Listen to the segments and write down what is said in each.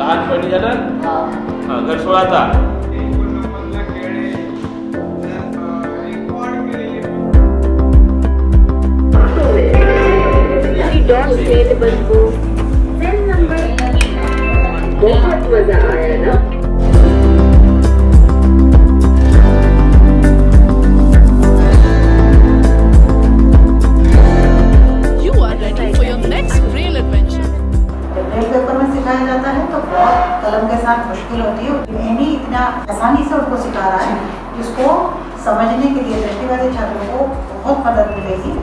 लहानपणी झालं घर सोळाचा बहुत मजा आया ना. You are ready for your next Braille adventure. Braille paper में सिखाया जाता है तो बहुत कलम के साथ मुश्किल होती है. एनी इतना आसानी से उनको सिखा रहा है, इसको समझने के लिए दृष्टिबाधित छात्रों को बहुत मदद मिलेगी.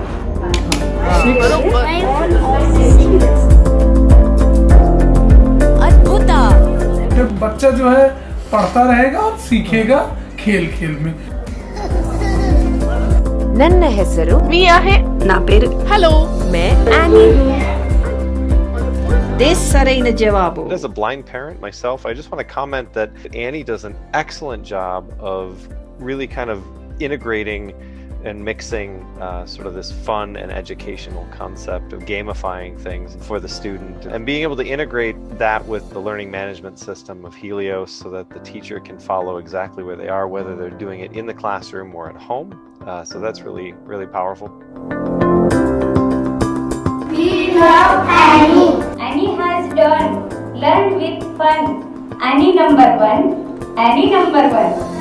जब बच्चा जो है पढ़ता रहेगा और सीखेगा खेल खेल में. ನನ್ನ ಹೆಸರು Mia hai. నా పేరు Hello. మే Annie. సరైన జవాబు. As a blind parent myself, I just want to comment that Annie does an excellent job of really kind of integrating and mixing sort of this fun and educational concept of gamifying things for the student and being able to integrate that with the learning management system of Helios so that the teacher can follow exactly where they are, whether they're doing it in the classroom or at home. So that's really, really powerful. We love Annie. Annie has learned with fun. Annie number 1. Annie number 1.